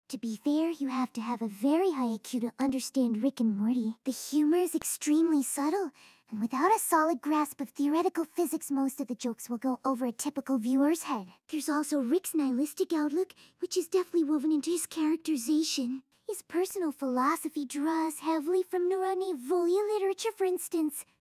To be fair, you have to have a very high IQ to understand Rick and Morty. The humor is extremely subtle, and without a solid grasp of theoretical physics, most of the jokes will go over a typical viewer's head. There's also Rick's nihilistic outlook, which is deftly woven into his characterization. His personal philosophy draws heavily from non-mlp literature, for instance.